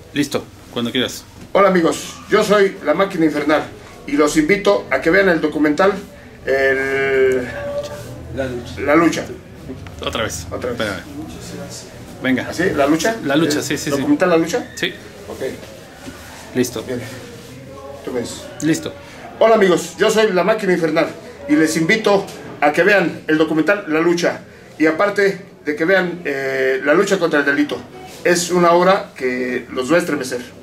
Listo, cuando quieras. Hola amigos, yo soy La Máquina Infernal y los invito a que vean el documental La Lucha. Otra vez. Otra vez. Espérame. Venga. ¿Así? ¿La Lucha? La Lucha, sí. ¿Documental La Lucha? Sí. Ok, Listo. bien. Tú me dices. Listo. Hola amigos, yo soy La Máquina Infernal y les invito a que vean el documental La Lucha y aparte de que vean la lucha contra el delito. Es una obra que los va a estremecer.